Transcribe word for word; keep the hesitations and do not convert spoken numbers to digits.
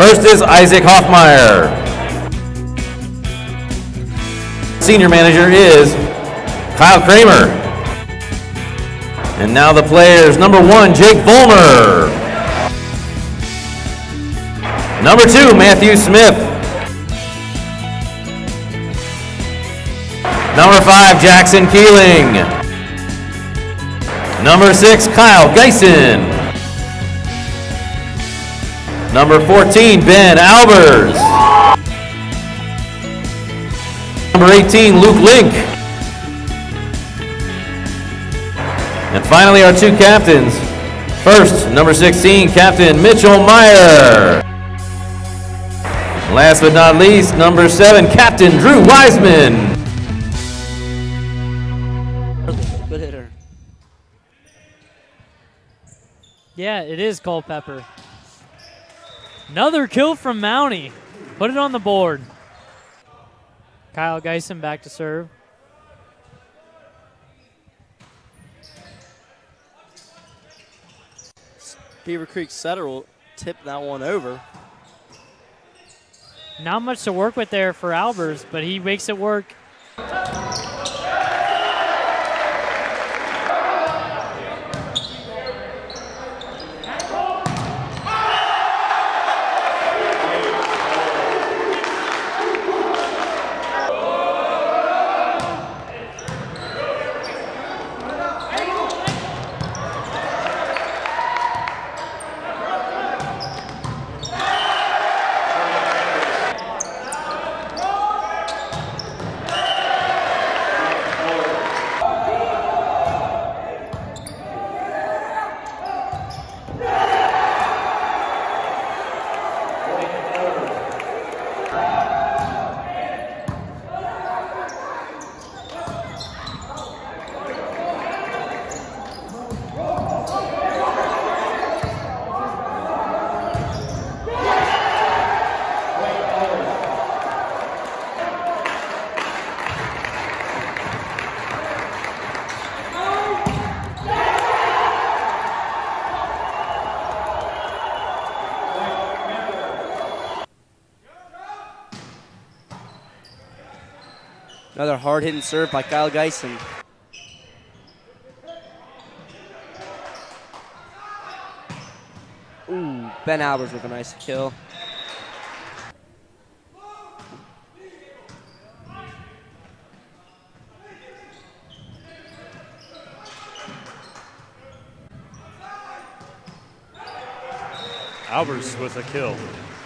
First is Isaac Hoffmeyer. Senior manager is Kyle Kramer. And now the players, number one, Jake Vollmer. Number two, Matthew Smith. Number five, Jackson Keeling. Number six, Kyle Geisen. Number fourteen, Ben Albers. Number eighteen, Luke Link. And finally, our two captains. First, number sixteen, Captain Mitchell Meyer. Last but not least, number seven, Captain Drew Wiseman. Good hitter. Yeah, it is Culpepper. Another kill from Mountie. Put it on the board. Kyle Geisen back to serve. Beaver Creek setter will tip that one over. Not much to work with there for Albers, but he makes it work. Another hard-hitting serve by Kyle Geisen. Ooh, Ben Albers with a nice kill. Albers with a kill.